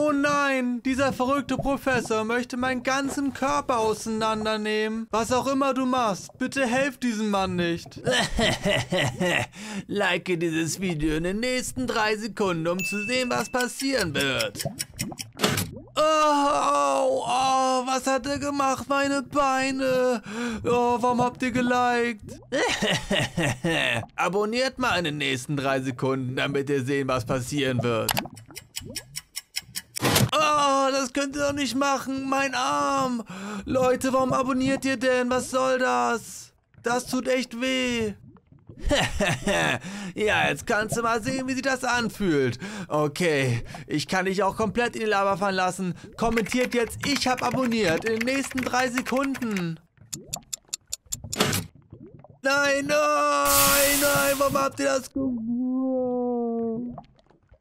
Oh nein, dieser verrückte Professor möchte meinen ganzen Körper auseinandernehmen. Was auch immer du machst, bitte helf diesem Mann nicht. Like dieses Video in den nächsten 3 Sekunden, um zu sehen, was passieren wird. Oh, was hat er gemacht? Meine Beine. Oh, warum habt ihr geliked? Abonniert mal in den nächsten 3 Sekunden, damit ihr sehen, was passieren wird. Oh, das könnt ihr doch nicht machen. Mein Arm. Leute, warum abonniert ihr denn? Was soll das? Das tut echt weh. Ja, jetzt kannst du mal sehen, wie sich das anfühlt. Okay, ich kann dich auch komplett in die Lava fallen lassen. Kommentiert jetzt, ich habe abonniert, in den nächsten 3 Sekunden. Nein, nein, nein, warum habt ihr das gemacht?